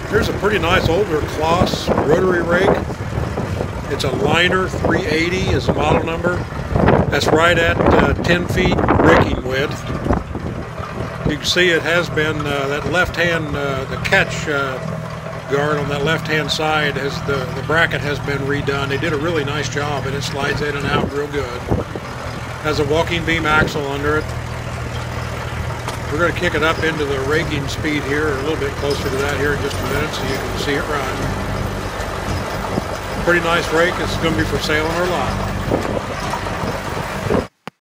Here's a pretty nice older Kloss rotary rake. It's a Liner 380 is the model number. That's right at 10 feet raking width. You can see it has been that left hand, the catch guard on that left hand side, has the bracket has been redone. They did a really nice job, and it slides in and out real good. Has a walking beam axle under it. We're going to kick it up into the raking speed here, or a little bit closer to that here in just a minute so you can see it run. Pretty nice rake. It's going to be for sale on our lot.